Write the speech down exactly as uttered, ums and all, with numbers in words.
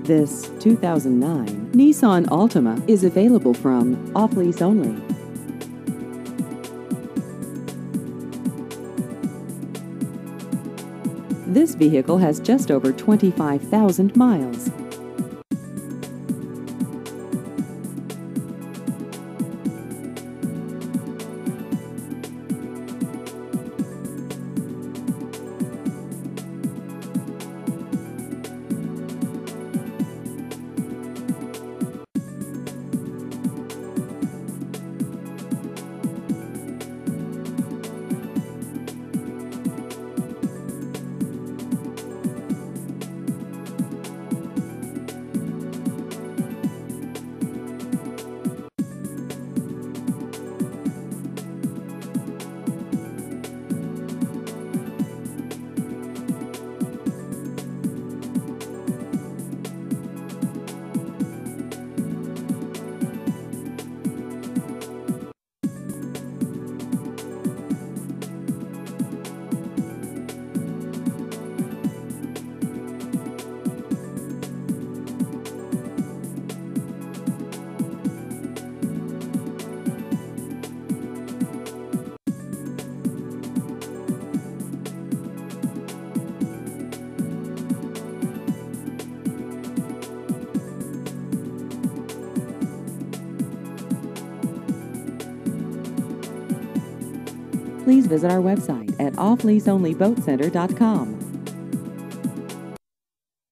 This two thousand nine Nissan Altima is available from off-lease only. This vehicle has just over twenty-five thousand miles. Please visit our website at off lease only boat center dot com.